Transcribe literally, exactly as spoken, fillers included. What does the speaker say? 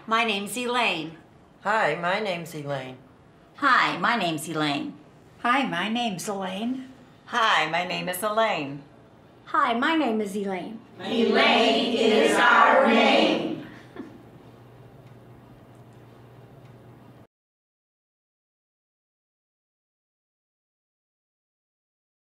My name's Elaine. Hi, my name's Elaine. Hi, my name's Elaine. Hi, my name's Elaine. Hi, my name is Elaine. Hi, my name is Elaine. Elaine is our name.